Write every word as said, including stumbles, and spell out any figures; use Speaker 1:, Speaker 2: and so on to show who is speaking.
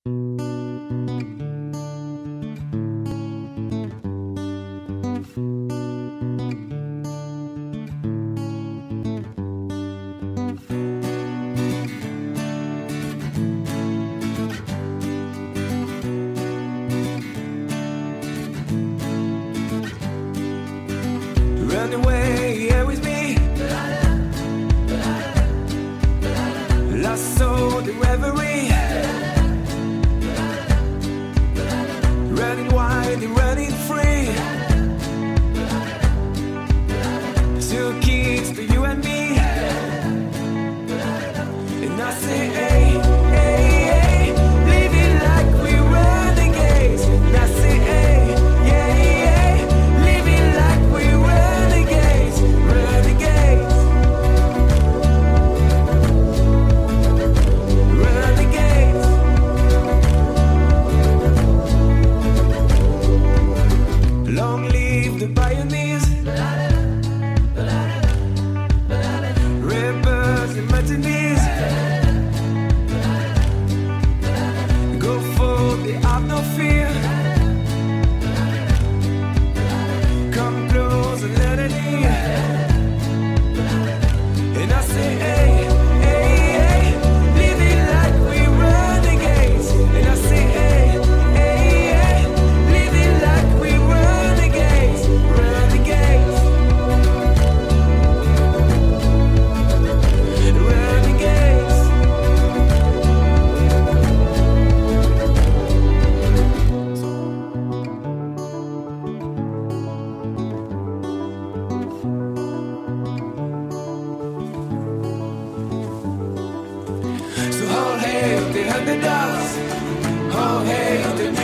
Speaker 1: Run away here with me, lost soul the reverie, running wild and running free. Two kids to you and me, and I say hey, hey, hey, living like we renegades. And I say hey, yeah, yeah, living like we renegades, renegades, renegades. Long live the pioneers, rebels and mutineers. Go for the have no fear. Come close and let it in. And I say hey, hey, hey, living like we renegades. And I say hey, hey, hey, living like we renegades, renegades, renegades. So all hail the underdogs, all hail the